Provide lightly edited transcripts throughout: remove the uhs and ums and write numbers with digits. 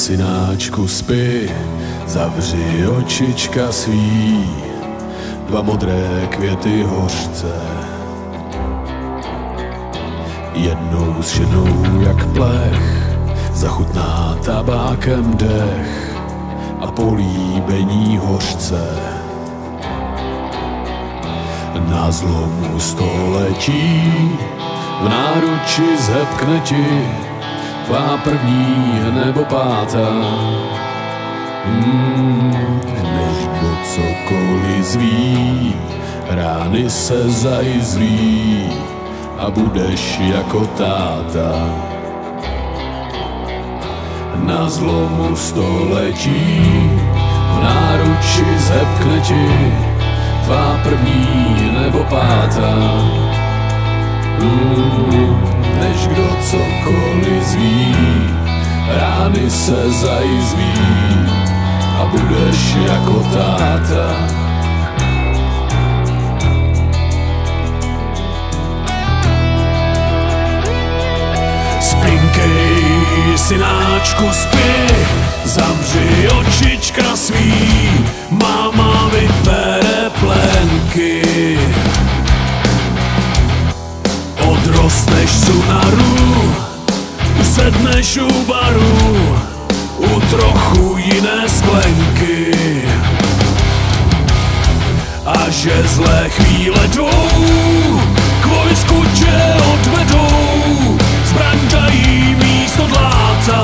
synáčku, spí, zavři očička svý, dva modré květy hořce. Jednou zšednou jak plech, zachutná tabákem dech a políbení hořce. Na zlomu století v náruči zhebkne ti tvá první nebo pátá. Než kdo cokoliv zví, rány se zajizví a budeš jako táta. Na zlomu století v náruči zhebkne ti tvá první nebo pátá. Než kdo cokoliv zví, rány se zajizví a budeš jako táta. Spinkej, synáčku, spí, zavři očička svý, máma vybere plenky. Odrostneš sunaru, usedneš u baru, u trochu jiné sklenky. A že zlé chvíle jdou, k vojsku tě odvedou, zbraň dají místo dláta.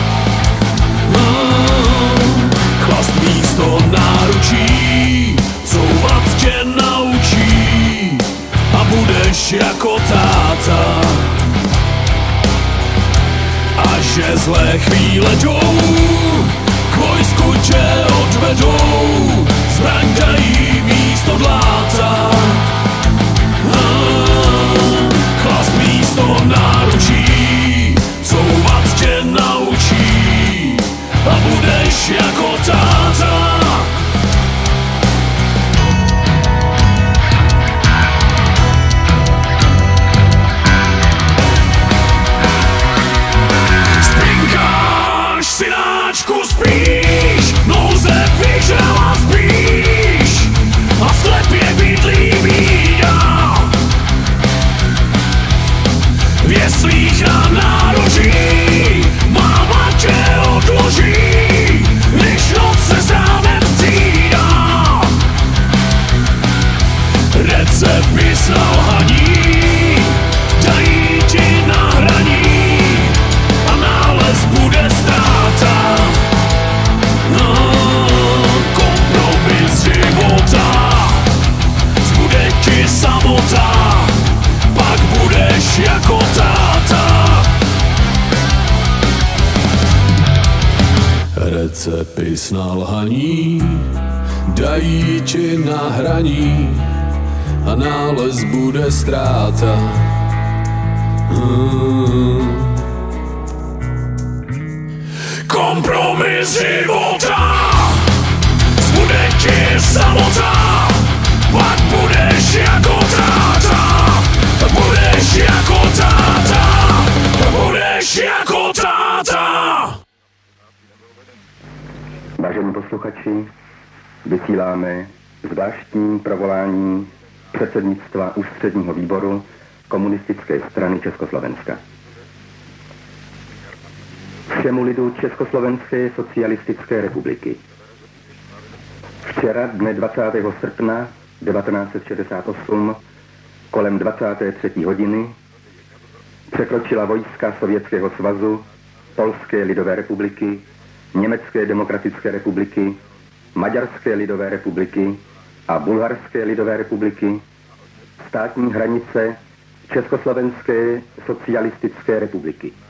Chlast místo náručí, couvat tě naučí a budeš jako táta. A že zlé chvíle jdou, k vojsku tě odvedou, zbraň dají místo dláta. Chlast místo náručí, couvat tě naučí a budeš jako táta. Synáčku, spíš, nouze vyžrala spíš a v sklepě bydlí bída. V jeslích na nároží máma tě odloží, když noc se s ránem střídá. Recepty s nalhaní dají ti na hraní a nález bude ztráta. Kompromis života, zbude ti samota, pak budeš jako táta. Recepty s nalhaní dají ti na hraní a nález bude ztráta. Kompromis života, zbude ti samota, pak budeš jako táta. Budeš jako táta, budeš jako táta. Vážení posluchači, vysíláme zvláštní provolání předsednictva Ústředního výboru Komunistické strany Československa. Všemu lidu Československé socialistické republiky. Včera, dne 20. srpna 1968, kolem 23. hodiny, překročila vojska Sovětského svazu, Polské lidové republiky, Německé demokratické republiky, Maďarské lidové republiky a Bulharské lidové republiky státní hranice Československé socialistické republiky.